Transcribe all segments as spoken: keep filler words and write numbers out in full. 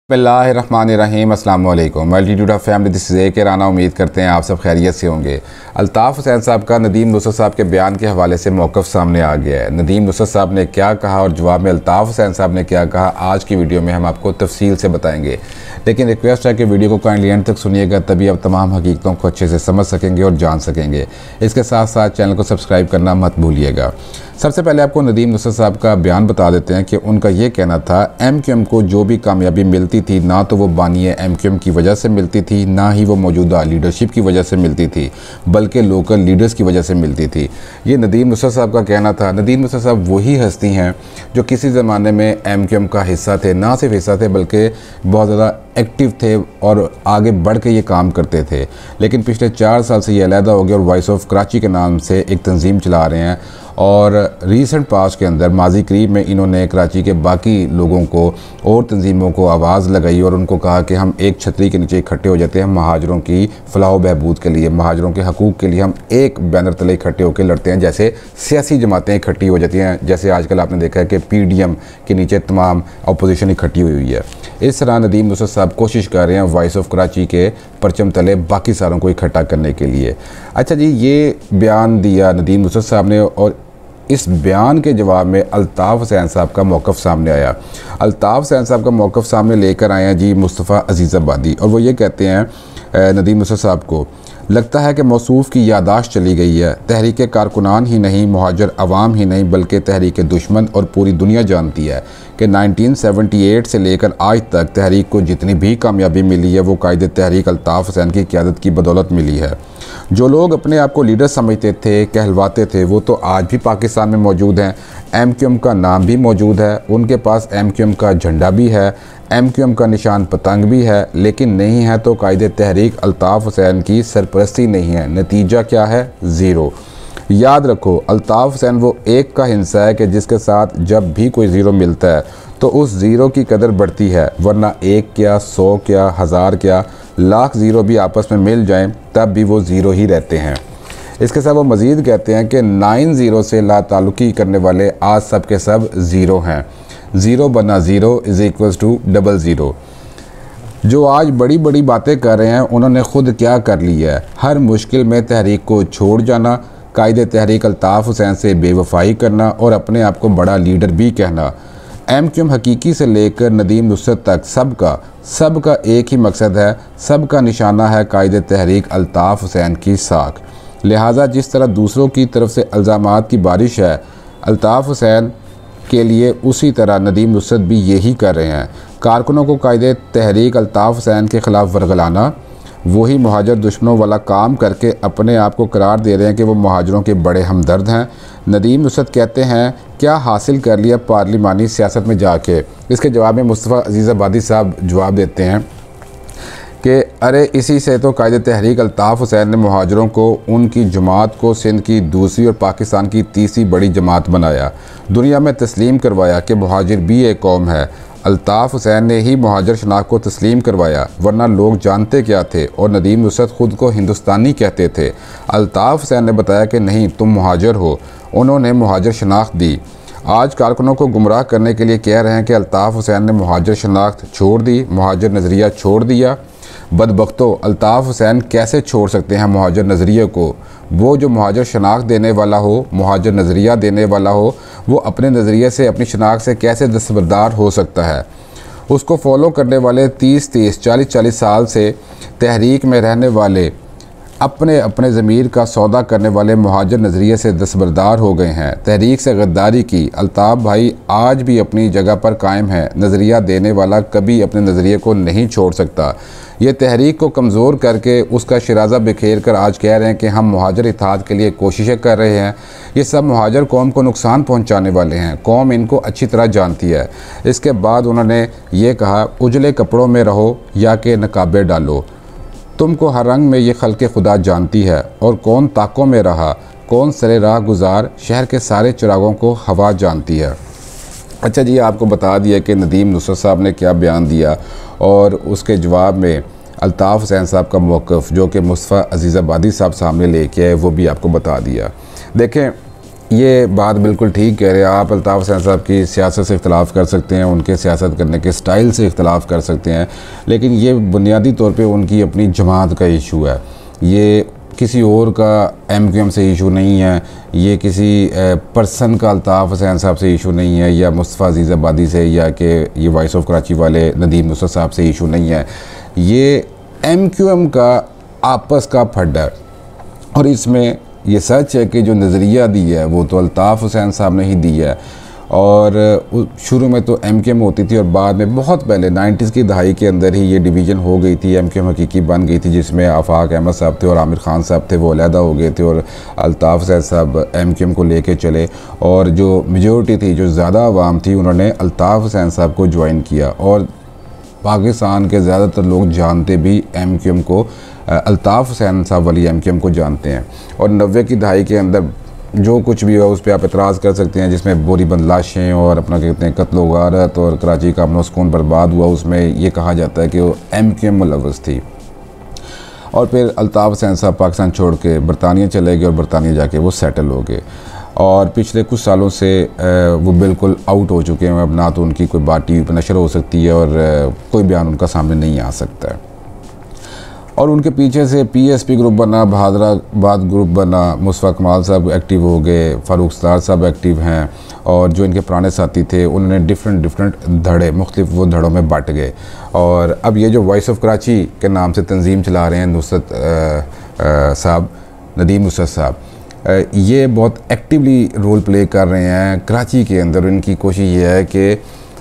बिस्मिल्लाहिर्रहमानिर्रहीम अस्सलाम वालेकुम multitude of family this is A K Rana. उम्मीद करते हैं आप सब खैरियत से होंगे। अल्ताफ़ हुसैन साहब का नदीम नुसरत साहब के बयान के हवाले से मौक़िफ़ सामने आ गया है। नदीम नुसरत साहब ने क्या कहा और जवाब में अल्ताफ़ हुसैन साहब ने क्या कहा, आज की वीडियो में हम आपको तफसील से बताएंगे। लेकिन रिक्वेस्ट है कि वीडियो को काइंडली एंड तक सुनिएगा, तभी आप तमाम हकीकतों को अच्छे से समझ सकेंगे और जान सकेंगे। इसके साथ साथ चैनल को सब्सक्राइब करना मत भूलिएगा। सबसे पहले आपको नदीम नुसरत साहब का बयान बता देते हैं कि उनका ये कहना था, एम क्यू एम को जो भी कामयाबी मिलती थी ना तो वो बानिए एम क्यू एम की वजह से मिलती थी, ना ही वो मौजूदा लीडरशिप की वजह से मिलती थी, बल्कि लोकल लीडर्स की वजह से मिलती थी। ये नदीम नुसरत साहब का कहना था। नदीम नुसरत साहब वही हस्ती हैं जो किसी ज़माने में एम क्यू एम का हिस्सा थे, ना सिर्फ हिस्सा थे बल्कि बहुत ज़्यादा एक्टिव थे और आगे बढ़ के ये काम करते थे। लेकिन पिछले चार साल से ये अलहदा हो गया और वॉइस ऑफ कराची के नाम से एक तंजीम चला रहे हैं। और रीसेंट पास्ट के अंदर माजी करीब में इन्होंने कराची के बाकी लोगों को और तंजीमों को आवाज़ लगाई और उनको कहा कि हम एक छतरी के नीचे इकट्ठे हो जाते हैं, महाजरों की फलाह बहबूद के लिए, महाजरों के हकूक़ के लिए हम एक बैनर तले इकट्ठे होकर लड़ते हैं। जैसे सियासी जमातें इकट्ठी हो जाती हैं, जैसे आजकल आपने देखा है कि पी डी एम के नीचे तमाम अपोजिशन इकट्ठी हुई हुई है। इस तरह नदीम नुसरत साहब कोशिश कर रहे हैं वॉइस ऑफ कराची के परचम तले बाकी सारों को इकट्ठा करने के लिए। अच्छा जी, ये बयान दिया नदीम नुसरत साहब ने और इस बयान के जवाब में अल्ताफ़ हुसैन साहब का मौक़िफ़ सामने आया। अल्ताफ़ हुसैन साहब का मौक़िफ़ सामने लेकर आए हैं जी मुस्तफ़ा अज़ीज़ाबादी, और वो ये कहते हैं नदीम नुसरत साहब को, लगता है कि मौसूफ़ की यादाश्त चली गई है। तहरीक कारकुनान ही नहीं, मुहाजिर अवाम ही नहीं, बल्कि तहरीक दुश्मन और पूरी दुनिया जानती है कि नाइनटीन सेवेंटी एट से लेकर आज तक तहरीक को जितनी भी कामयाबी मिली है वो कायदे तहरीक अल्ताफ़ हुसैन की क़यादत की बदौलत मिली है। जो लोग अपने आप को लीडर समझते थे, कहलवाते थे, वो तो आज भी पाकिस्तान में मौजूद हैं। एम क्यू एम का नाम भी मौजूद है, उनके पास एम क्यू एम का झंडा भी है, एम क्यू एम का निशान पतंग भी है, लेकिन नहीं है तो कायदे तहरीक अल्ताफ़ हुसैन की सरपरस्ती नहीं है। नतीजा क्या है? ज़ीरो। याद रखो, अल्ताफ़ हुसैन वो एक का हिस्सा है कि जिसके साथ जब भी कोई ज़ीरो मिलता है तो उस ज़ीरो की कदर बढ़ती है, वरना एक क्या, सौ क्या, हज़ार क्या, लाख ज़ीरो भी आपस में मिल जाएं तब भी वो ज़ीरो ही रहते हैं। इसके साथ वो मज़ीद कहते हैं कि नाइन ज़ीरो से लाताल्लुकी करने वाले आज सब के सब ज़ीरो हैं। ज़ीरो बना zero is equals to double zero. जो आज बड़ी बड़ी बातें कर रहे हैं उन्होंने ख़ुद क्या कर लिया है? हर मुश्किल में तहरीक को छोड़ जाना, कायदे तहरीक अल्ताफ़ हुसैन से बेवफाई करना और अपने आप को बड़ा लीडर भी कहना। एम क्यू एम हकीकी से लेकर नदीम नुसरत तक सबका सबका एक ही मकसद है, सबका निशाना है कायदे तहरीक अल्ताफ़ हुसैन की साख। लिहाजा जिस तरह दूसरों की तरफ से इल्ज़ामात की बारिश है अल्ताफ़ हुसैन के लिए, उसी तरह नदीम नुसरत भी यही कर रहे हैं। कारकुनों को कायदे तहरीक अल्ताफ़ हुसैन के ख़िलाफ़ वरगलाना, वही मुहाजिर दुश्मनों वाला काम करके अपने आप को करार दे रहे हैं कि वो मुहाजिरों के बड़े हमदर्द हैं। नदीम नुसरत कहते हैं, क्या हासिल कर लिया पार्लिमानी सियासत में जाके? इसके जवाब में मुस्तफ़ा अज़ीज़ाबादी साहब जवाब देते हैं कि अरे इसी से तो कायदे तहरीक अल्ताफ़ हुसैन ने मुहाजिरों को, उनकी जमात को सिंध की दूसरी और पाकिस्तान की तीसरी बड़ी जमात बनाया, दुनिया में तस्लीम करवाया कि मुहाजिर भी एक कौम है। अल्ताफ़ हुसैन ने ही मुहाजिर शनाख्त को तस्लीम करवाया, वरना लोग जानते क्या थे? और नदीम नुसरत ख़ुद को हिंदुस्तानी कहते थे। अल्ताफ़ हुसैन ने बताया कि नहीं, तुम मुहाजिर हो, उन्होंने मुहाजिर शनाख्त दी। आज कारकुनों को गुमराह करने के लिए कह रहे हैं कि अल्ताफ़ हुसैन ने मुहाजिर शनाख्त छोड़ दी, मुहाजिर नज़रिया छोड़ दिया। बदबख्तों, अल्ताफ़ हुसैन कैसे छोड़ सकते हैं मुहाजिर नज़रिए को? वो जो मुहाजिर शनाख्त देने वाला हो, मुहाजिर नज़रिया देने वाला हो, वो अपने नज़रिए से, अपनी शनाख्त से कैसे दस्तबरदार हो सकता है? उसको फॉलो करने वाले तीस तीस चालीस चालीस साल से तहरीक में रहने वाले, अपने अपने ज़मीर का सौदा करने वाले मुहाजिर नज़रिए से दस्तबरदार हो गए हैं। तहरीक से गद्दारी की। अल्ताफ़ भाई आज भी अपनी जगह पर कायम है। नज़रिया देने वाला कभी अपने नज़रिए को नहीं छोड़ सकता। ये तहरीक को कमज़ोर करके उसका शराज़ा बिखेर कर आज कह रहे हैं कि हम मुहाजिर इत्तेहाद के लिए कोशिशें कर रहे हैं। ये सब मुहाजिर कौम को नुकसान पहुँचाने वाले हैं। कौम इनको अच्छी तरह जानती है। इसके बाद उन्होंने ये कहा, उजले कपड़ों में रहो या कि नकाबे डालो, तुमको हर रंग में ये खल्क़े खुदा जानती है। और कौन ताकों में रहा, कौन सरे राह गुजार, शहर के सारे चिरागों को हवा जानती है। अच्छा जी, आपको बता दिया कि नदीम नुसरत साहब ने क्या बयान दिया और उसके जवाब में अल्ताफ़ हुसैन साहब का मौक़िफ़ जो कि मुस्तफ़ा अज़ीज़ाबादी साहब सामने लेके आए वो भी आपको बता दिया। देखें, ये बात बिल्कुल ठीक कह रहे हैं आप। अल्ताफ़ हुसैन साहब की सियासत से इख्तलाफ कर सकते हैं, उनके सियासत करने के स्टाइल से इख्तलाफ कर सकते हैं, लेकिन ये बुनियादी तौर पे उनकी अपनी जमात का इशू है। ये किसी और का एम क्यू एम से इशू नहीं है, ये किसी पर्सन का अल्ताफ़ हुसैन साहब से इशू नहीं है, या मुस्तफ़ा अज़ीज़ आबादी से, या कि ये वॉइस ऑफ कराची वाले नदीम नुसरत साहब से इशू नहीं है। ये एम क्यू एम का आपस का फड है। और इसमें ये सच है कि जो नज़रिया दी है वो तो अल्ताफ़ हुसैन साहब ने ही दी है। और शुरू में तो एम क्यू एम होती थी और बाद में बहुत पहले नाइन्टीज़ की दहाई के अंदर ही ये डिवीज़न हो गई थी, एम क्यू एम हकीकी बन गई थी, जिसमें आफाक अहमद साहब थे और आमिर ख़ान साहब थे, वो अलहदा हो गए थे और अल्ताफ़ हुसैन साहब एम क्यू एम को लेके चले। और जो मेजॉरिटी थी, जो ज़्यादा आवाम थी, उन्होंने अल्ताफ़ हुसैन साहब को ज्वाइन किया। और पाकिस्तान के ज़्यादातर लोग जानते भी एम क्यू एम को, अल्ताफ़ हुसैन साहब वाली एम क्यू एम को जानते हैं। और नब्बे की दहाई के अंदर जो कुछ भी हुआ उस पर आप एतराज़ कर सकते हैं, जिसमें बोरी बंद लाशें और अपना कहते हैं कत्ल व गारत और कराची का अमन सुकून बर्बाद हुआ, उसमें ये कहा जाता है कि वो एम क्यू एम मुलव्वस थी। और फिर अल्ताफ़ हुसैन साहब पाकिस्तान छोड़ के बरतानिया चले गए और बरतानिया जाके वो सेटल हो गए। और पिछले कुछ सालों से वो बिल्कुल आउट हो चुके हैं। अब ना तो उनकी कोई बात टी वी पर नशर हो सकती है और कोई बयान उनका सामने नहीं आ सकता है। और उनके पीछे से पी एस पी ग्रुप बना, बहादराबाद ग्रुप बना, मुस्तफ़ा कमाल साहब एक्टिव हो गए, फ़ारूक सत्तार साहब एक्टिव हैं, और जो इनके पुराने साथी थे उन्होंने डिफरेंट डिफरेंट धड़े, मुख्तलिफ वो धड़ों में बट गए। और अब ये जो वॉइस ऑफ कराची के नाम से तंजीम चला रहे हैं नुसरत साहब, नदीम नुसरत साहब, ये बहुत एक्टिवली रोल प्ले कर रहे हैं कराची के अंदर। इनकी कोशिश ये है कि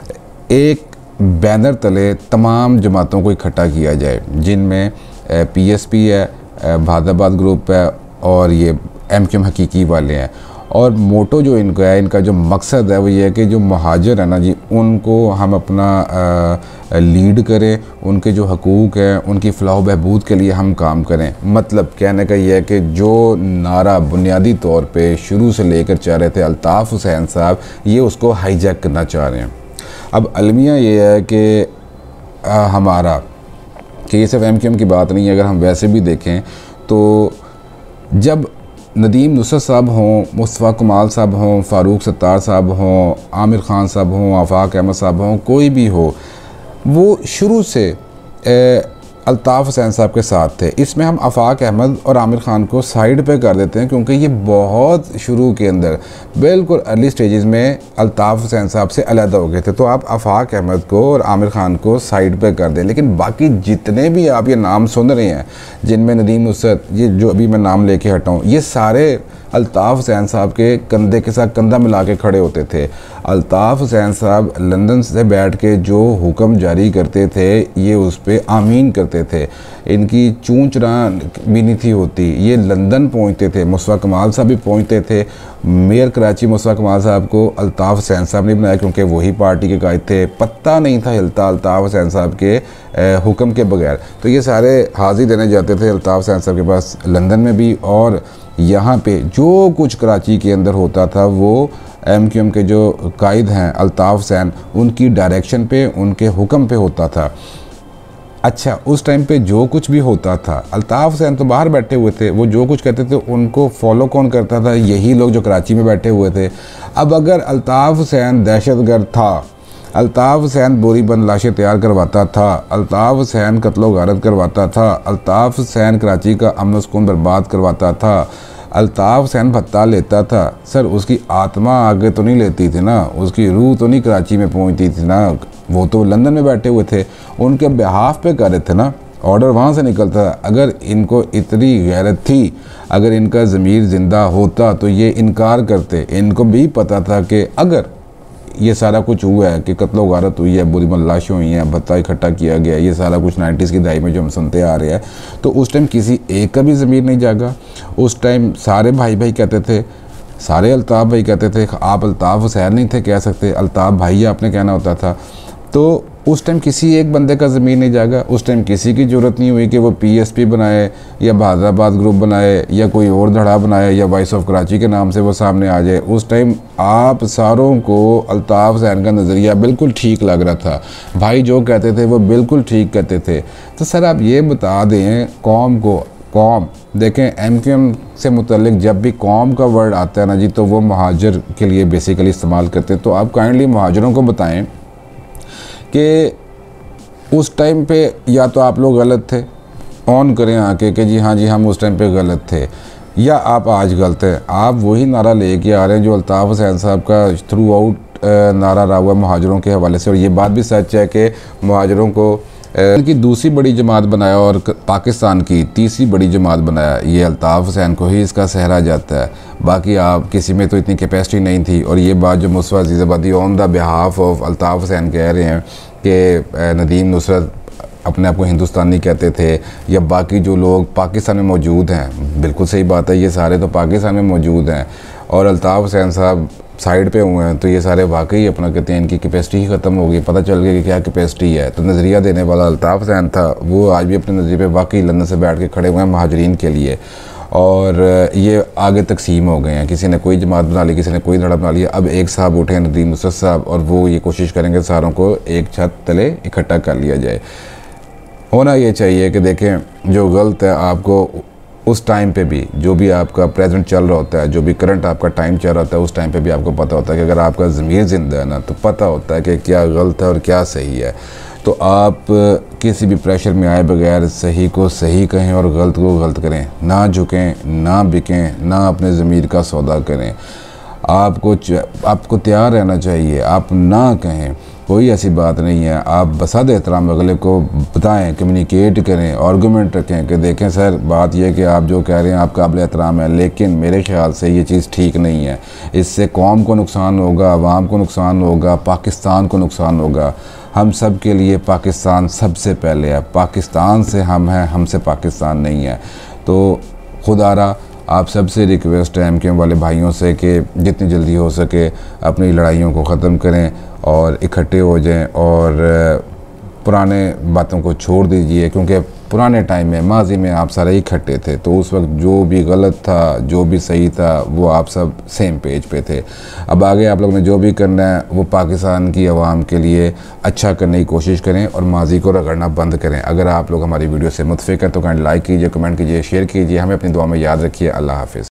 एक बैनर तले तमाम जमातों को इकट्ठा किया जाए, जिनमें पी एस पी है, बहादराबाद ग्रुप है और ये एम क्यू एम हकीकी वाले हैं। और मोटो जो इनका है, इनका जो मकसद है वो ये है कि जो महाजर है ना जी, उनको हम अपना आ, लीड करें, उनके जो हकूक़ हैं उनकी फ़लाह बहबूद के लिए हम काम करें। मतलब कहने का ये है कि जो नारा बुनियादी तौर पे शुरू से लेकर चाह रहे थे अल्ताफ़ हुसैन साहब, ये उसको हाईजैक करना चाह रहे हैं। अब अलमिया ये है कि हमारा कि ये सिर्फ एम क्यू एम की बात नहीं है। अगर हम वैसे भी देखें तो जब नदीम नुसरत साहब हों, मुस्तफ़ा कमाल साहब हों, फ़ारूक सत्तार साहब हों, आमिर ख़ान साहब हों, आफाक अहमद साहब हों, कोई भी हो, वो शुरू से ए, अल्ताफ़ हुसैन साहब के साथ थे। इसमें हम आफाक अहमद और आमिर ख़ान को साइड पे कर देते हैं, क्योंकि ये बहुत शुरू के अंदर बिल्कुल अर्ली स्टेजेस में अल्ताफ़ हुसैन साहब से अलहदा हो गए थे। तो आप आफाक अहमद को और आमिर ख़ान को साइड पे कर दें। लेकिन बाकी जितने भी आप ये नाम सुन रहे हैं, जिनमें नदीम नुसरत, ये जो अभी मैं नाम लेके हटा हूँ, ये सारे अल्ताफ़ हुसैन साहब के कंधे के साथ कंधा मिला के खड़े होते थे। अल्ताफ़ हुसैन साहब लंदन से बैठ के जो हुक्म जारी करते थे, ये उस पर आमीन करते थे। इनकी चूंचरा भी नहीं थी होती, ये लंदन पहुंचते थे। मुस्तफ़ा कमाल साहब भी पहुंचते थे। मेयर कराची मुस्तफ़ा कमाल साहब को अल्ताफ़ हुसैन साहब ने बनाया, क्योंकि वही पार्टी के कायद थे। पत्ता नहीं था हिलता अल्ताफ़ हुसैन साहब के हुक्म के बगैर। तो ये सारे हाज़िर देने जाते थे अल्ताफ़ हुसैन साहब के पास, लंदन में भी। और यहाँ पे जो कुछ कराची के अंदर होता था वो एम क्यू एम के जो कायद हैं अल्ताफ़ हुसैन, उनकी डायरेक्शन पे, उनके हुक्म पे होता था। अच्छा, उस टाइम पे जो कुछ भी होता था, अल्ताफ़ हुसैन तो बाहर बैठे हुए थे, वो जो कुछ कहते थे उनको फॉलो कौन करता था? यही लोग जो कराची में बैठे हुए थे। अब अगर अल्ताफ़ हुसैन दहशतगर्द था, अल्ताफ़ हुसैन बोरी बंद लाशें तैयार करवाता था, अल्ताफ़ हुसैन कत्लो गारत करवाता था, अल्ताफ़ हुसैन कराची का अमन सुकून बर्बाद करवाता था, अल्ताफ़ हुसैन भत्ता लेता था, सर उसकी आत्मा आगे तो नहीं लेती थी ना, उसकी रूह तो नहीं कराची में पहुंचती थी ना, वो तो लंदन में बैठे हुए थे, उनके बिहाफ पे कर रहे थे ना, ऑर्डर वहाँ से निकलता था। अगर इनको इतनी गैरत थी, अगर इनका ज़मीर ज़िंदा होता तो ये इनकार करते। इनको भी पता था कि अगर ये सारा कुछ हुआ है कि कत्लो गारत हुई है, बुरी बंद लाशें हुई हैं, भत्ता इकट्ठा किया गया, ये सारा कुछ नाइन्टीज़ की दहाई में जो हम सुनते आ रहे हैं, तो उस टाइम किसी एक का भी ज़मीर नहीं जागा। उस टाइम सारे भाई भाई कहते थे, सारे अल्ताफ़ भाई कहते थे। आप अल्ताफ़ हुसैन नहीं थे कह सकते, अल्ताफ़ भाई आपने कहना होता था। तो उस टाइम किसी एक बंदे का ज़मीर नहीं जागा। उस टाइम किसी की ज़रूरत नहीं हुई कि वो पी एस पी बनाए या बहादराबाद ग्रुप बनाए या कोई और धड़ा बनाए या वॉइस ऑफ कराची के नाम से वो सामने आ जाए। उस टाइम आप सारों को अल्ताफ़ हुसैन का नज़रिया बिल्कुल ठीक लग रहा था। भाई जो कहते थे वो बिल्कुल ठीक कहते थे। तो सर आप ये बता दें कौम को कौम, देखें एम क्यू एम से मुतल्लिक जब भी कौम का वर्ड आता है ना जी, तो वो महाजर के लिए बेसिकली इस्तेमाल करते हैं। तो आप काइंडली महाजरों को बताएं कि उस टाइम पे या तो आप लोग गलत थे, ऑन करें आके कि जी हाँ जी हम उस टाइम पे गलत थे, या आप आज गलत हैं। आप वही नारा लेके आ रहे हैं जो अल्ताफ़ हुसैन साहब का थ्रू आउट नारा रहा हुआ महाजरों के हवाले से। और ये बात भी सच है कि महाजरों को उनकी दूसरी बड़ी जमात बनाया और पाकिस्तान की तीसरी बड़ी जमात बनाया, ये अल्ताफ़ हुसैन को ही इसका सहरा जाता है। बाकी आप किसी में तो इतनी कैपेसिटी नहीं थी। और ये बात जो Mustafa Azizabadi on the behalf of Altaf Hussain कह रहे हैं कि नदीम नुसरत अपने आप को हिंदुस्तानी कहते थे, या बाकी जो लोग पाकिस्तान में मौजूद हैं, बिल्कुल सही बात है, ये सारे तो पाकिस्तान में मौजूद हैं और अल्ताफ़ हुसैन साहब साइड पे हुए हैं, तो ये सारे वाकई अपना कहते हैं इनकी कैपेसिटी ही ख़त्म हो गई। पता चल गया कि क्या कैपेसिटी है। तो नज़रिया देने वाला अल्ताफ़ हुसैन था, वो आज भी अपने नज़रिए पे वाकई लंदन से बैठ के खड़े हुए हैं महाजरीन के लिए। और ये आगे तकसीम हो गए हैं, किसी ने कोई जमात बना ली, किसी ने कोई धड़ा बना लिया। अब एक साहब उठे हैं नदीम नुसरत साहब, और वो ये कोशिश करेंगे सारों को एक छत तले इकट्ठा कर लिया जाए। होना ये चाहिए कि देखें जो गलत है आपको उस टाइम पे भी, जो भी आपका प्रेजेंट चल रहा होता है, जो भी करंट आपका टाइम चल रहा होता है, उस टाइम पे भी आपको पता होता है कि अगर आपका ज़मीर ज़िंदा है ना, तो पता होता है कि क्या गलत है और क्या सही है। तो आप किसी भी प्रेशर में आए बगैर सही को सही कहें और गलत को गलत करें, ना झुकें, ना बिकें, ना अपने ज़मीर का सौदा करें। आपको आपको तैयार रहना चाहिए, आप ना कहें, कोई ऐसी बात नहीं है। आप बसाद एहतराम अगले को बताएं, कम्युनिकेट करें, आर्गूमेंट रखें कि देखें सर बात यह कि आप जो कह रहे हैं आप काबिल एहतराम है, लेकिन मेरे ख्याल से ये चीज़ ठीक नहीं है, इससे कौम को नुकसान होगा, आवाम को नुकसान होगा, पाकिस्तान को नुकसान होगा। हम सब के लिए पाकिस्तान सबसे पहले है, पाकिस्तान से हम हैं, हमसे पाकिस्तान नहीं है। तो खुदारा आप सबसे रिक्वेस्ट है एम क्यू एम वाले भाइयों से कि जितनी जल्दी हो सके अपनी लड़ाइयों को ख़त्म करें और इकट्ठे हो जाएं और पुराने बातों को छोड़ दीजिए, क्योंकि पुराने टाइम में माजी में आप सारे इकट्ठे थे, तो उस वक्त जो भी गलत था, जो भी सही था, वो आप सब सेम पेज पे थे। अब आगे आप लोगों ने जो भी करना है वो पाकिस्तान की आवाम के लिए अच्छा करने की कोशिश करें और माजी को रगड़ना बंद करें। अगर आप लोग हमारी वीडियो से मुतफिक हैं तो काइंडली लाइक कीजिए, कमेंट कीजिए, शेयर कीजिए, हमें अपनी दुआ में याद रखिए। अल्लाह हाफिज़।